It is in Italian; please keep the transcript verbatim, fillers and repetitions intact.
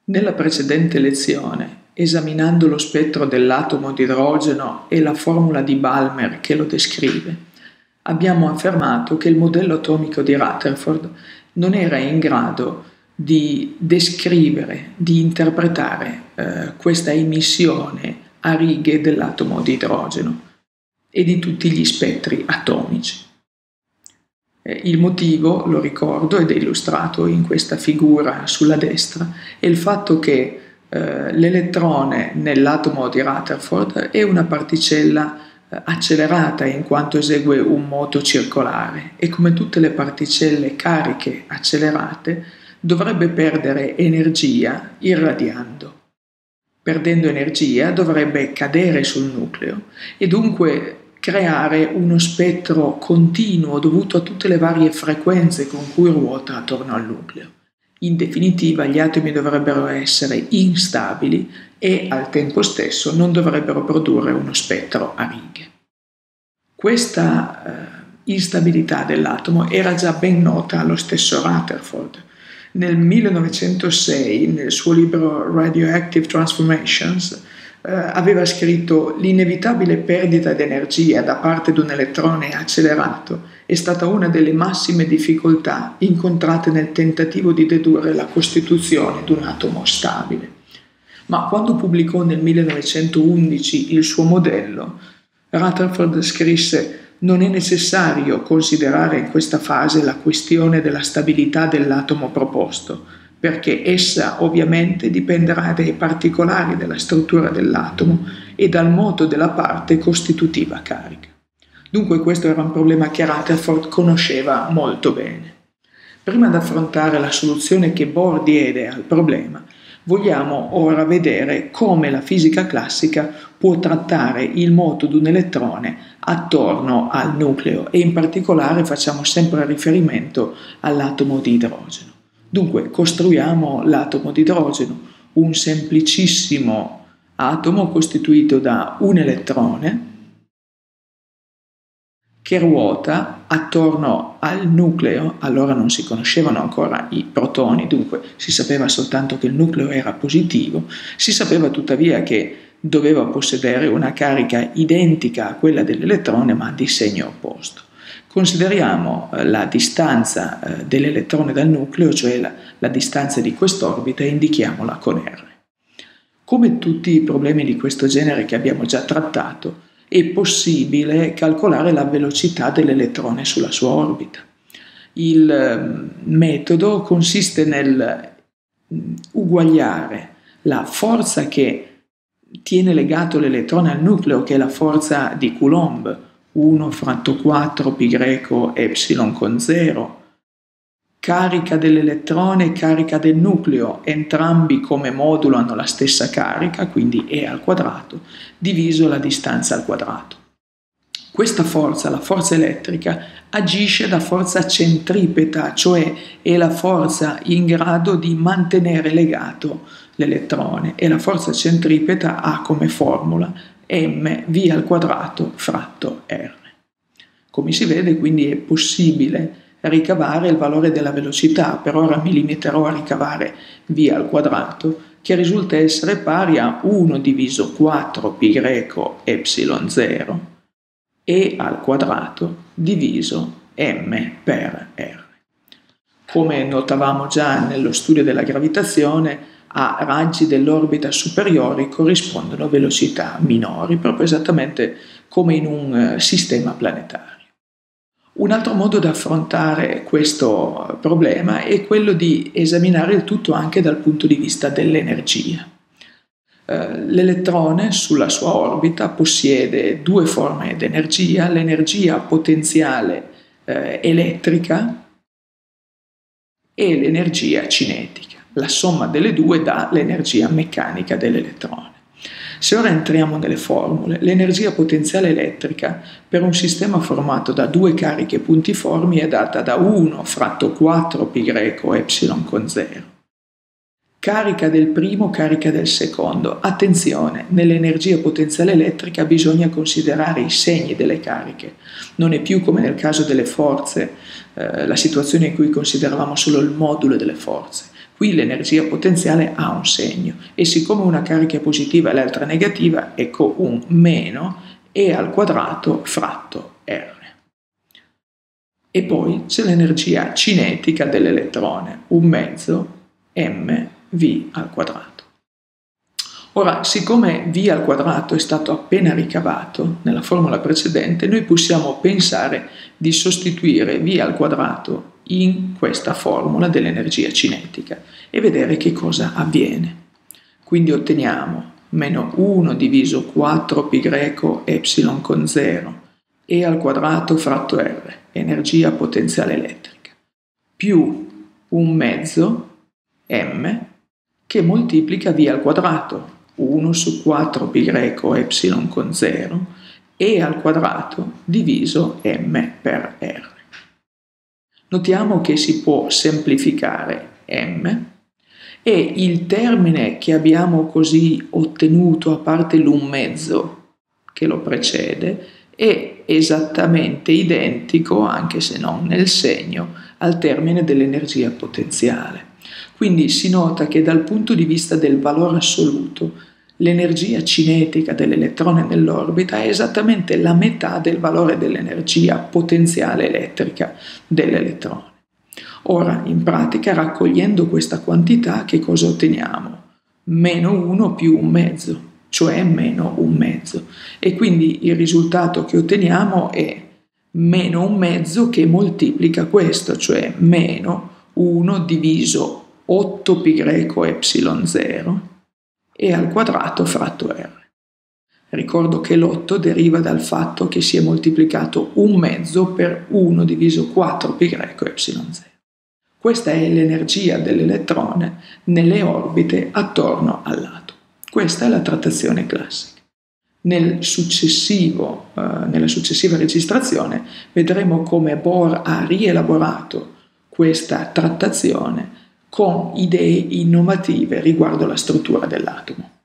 Nella precedente lezione, esaminando lo spettro dell'atomo di idrogeno e la formula di Balmer che lo descrive, abbiamo affermato che il modello atomico di Rutherford non era in grado di descrivere, di interpretare eh, questa emissione a righe dell'atomo di idrogeno e di tutti gli spettri atomici. Il motivo, lo ricordo, ed è illustrato in questa figura sulla destra, è il fatto che eh, l'elettrone nell'atomo di Rutherford è una particella eh, accelerata in quanto esegue un moto circolare e, come tutte le particelle cariche accelerate, dovrebbe perdere energia irradiando. Perdendo energia dovrebbe cadere sul nucleo e dunque creare uno spettro continuo dovuto a tutte le varie frequenze con cui ruota attorno al nucleo. In definitiva, gli atomi dovrebbero essere instabili e al tempo stesso non dovrebbero produrre uno spettro a righe. Questa eh, instabilità dell'atomo era già ben nota allo stesso Rutherford. Nel millenovecentosei, nel suo libro Radioactive Transformations, Uh, aveva scritto: l'inevitabile perdita di energia da parte di un elettrone accelerato è stata una delle massime difficoltà incontrate nel tentativo di dedurre la costituzione di un atomo stabile. Ma quando pubblicò nel millenovecentoundici il suo modello, Rutherford scrisse: non è necessario considerare in questa fase la questione della stabilità dell'atomo proposto, perché essa ovviamente dipenderà dai particolari della struttura dell'atomo e dal moto della parte costitutiva carica. Dunque questo era un problema che Rutherford conosceva molto bene. Prima di affrontare la soluzione che Bohr diede al problema, vogliamo ora vedere come la fisica classica può trattare il moto di un elettrone attorno al nucleo e in particolare facciamo sempre riferimento all'atomo di idrogeno. Dunque costruiamo l'atomo di idrogeno, un semplicissimo atomo costituito da un elettrone che ruota attorno al nucleo. Allora non si conoscevano ancora i protoni, dunque si sapeva soltanto che il nucleo era positivo, si sapeva tuttavia che doveva possedere una carica identica a quella dell'elettrone ma di segno opposto. Consideriamo la distanza dell'elettrone dal nucleo, cioè la, la distanza di quest'orbita, e indichiamola con R. Come tutti i problemi di questo genere che abbiamo già trattato, è possibile calcolare la velocità dell'elettrone sulla sua orbita. Il metodo consiste nel uguagliare la forza che tiene legato l'elettrone al nucleo, che è la forza di Coulomb, uno fratto quattro pi greco epsilon con zero, carica dell'elettrone e carica del nucleo, entrambi come modulo hanno la stessa carica, quindi E al quadrato, diviso la distanza al quadrato. Questa forza, la forza elettrica, agisce da forza centripeta, cioè è la forza in grado di mantenere legato l'elettrone, e la forza centripeta ha come formula mv al quadrato fratto r. Come si vede, quindi è possibile ricavare il valore della velocità. Per ora mi limiterò a ricavare v al quadrato, che risulta essere pari a uno diviso quattro pi greco epsilon zero e al quadrato diviso m per r. Come notavamo già nello studio della gravitazione, a raggi dell'orbita superiori corrispondono velocità minori, proprio esattamente come in un sistema planetario. Un altro modo di affrontare questo problema è quello di esaminare il tutto anche dal punto di vista dell'energia. L'elettrone sulla sua orbita possiede due forme di energia: l'energia potenziale eh, elettrica e l'energia cinetica. La somma delle due dà l'energia meccanica dell'elettrone. Se ora entriamo nelle formule, l'energia potenziale elettrica per un sistema formato da due cariche puntiformi è data da uno fratto quattro pi greco epsilon con zero. Carica del primo, carica del secondo. Attenzione, nell'energia potenziale elettrica bisogna considerare i segni delle cariche. Non è più come nel caso delle forze, eh, la situazione in cui consideravamo solo il modulo delle forze. Qui l'energia potenziale ha un segno e siccome una carica è positiva e l'altra negativa, ecco un meno E al quadrato fratto R. E poi c'è l'energia cinetica dell'elettrone, un mezzo mv al quadrato. Ora, siccome v al quadrato è stato appena ricavato nella formula precedente, noi possiamo pensare di sostituire v al quadrato in questa formula dell'energia cinetica e vedere che cosa avviene. Quindi otteniamo meno uno diviso quattro pi greco epsilon con zero E al quadrato fratto R, energia potenziale elettrica, più un mezzo m che moltiplica v al quadrato, uno su quattro pi greco epsilon con zero E al quadrato diviso m per R. Notiamo che si può semplificare m e il termine che abbiamo così ottenuto, a parte l'un mezzo che lo precede, è esattamente identico, anche se non nel segno, al termine dell'energia potenziale. Quindi si nota che dal punto di vista del valore assoluto, l'energia cinetica dell'elettrone nell'orbita è esattamente la metà del valore dell'energia potenziale elettrica dell'elettrone. Ora, in pratica, raccogliendo questa quantità, che cosa otteniamo? Meno uno più un mezzo, cioè meno un mezzo. E quindi il risultato che otteniamo è meno un mezzo che moltiplica questo, cioè meno uno diviso otto pi greco epsilon zero E al quadrato fratto R. Ricordo che l'otto deriva dal fatto che si è moltiplicato un mezzo per uno diviso quattro pi greco epsilon zero. Questa è l'energia dell'elettrone nelle orbite attorno all'atomo. Questa è la trattazione classica. Nel successivo, eh, nella successiva registrazione vedremo come Bohr ha rielaborato questa trattazione con idee innovative riguardo la struttura dell'atomo.